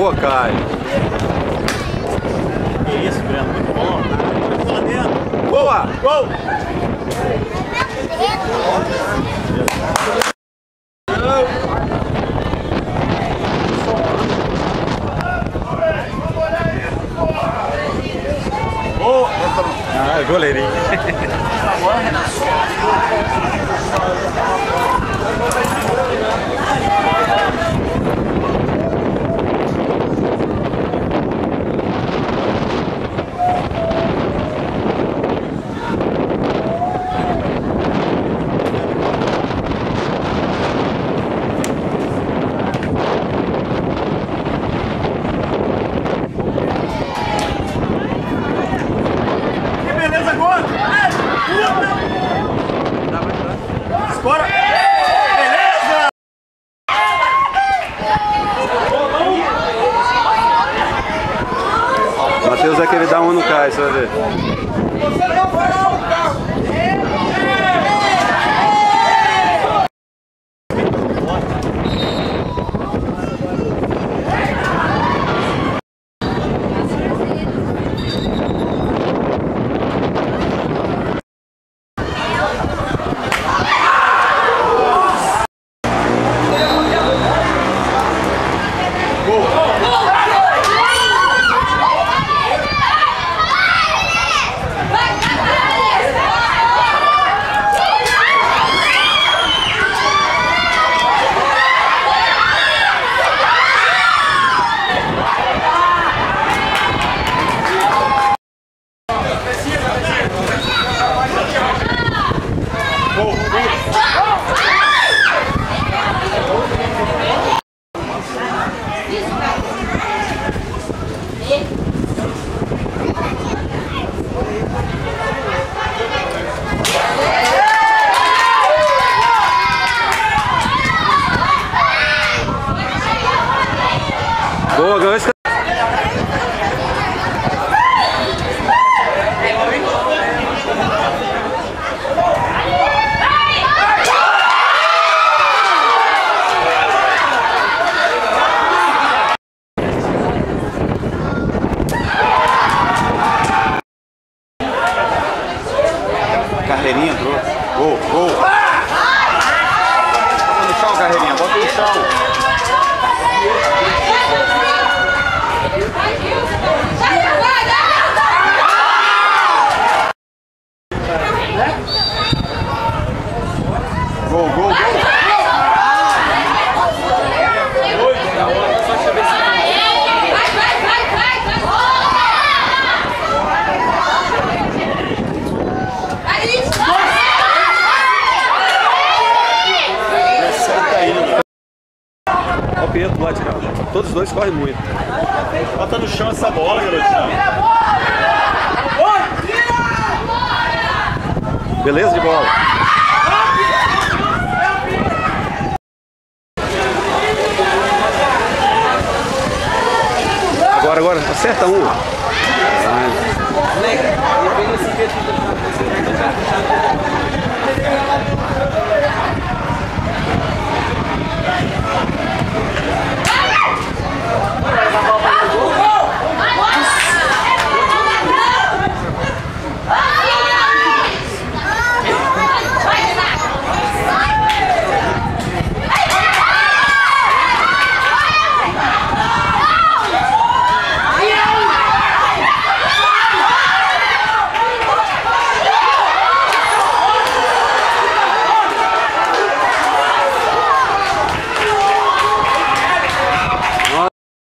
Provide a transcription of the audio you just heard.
Boa, Caio. Que isso, Breno, muito bom. Lá dentro. Boa! Gol! Ah, goleirinho. Escora! Beleza! O Matheus vai querer dar um no Caio, você vai ver. Boa, ganhou esse. Carreirinha entrou. Gol, gol. Bota no chão, Carreirinha, bota no chão. Gol, gol, gol. Olha o Pietro lá de cá. Todos os dois correm muito. Bota no chão essa bola, garotinho. Beleza de bola. Agora, acerta um.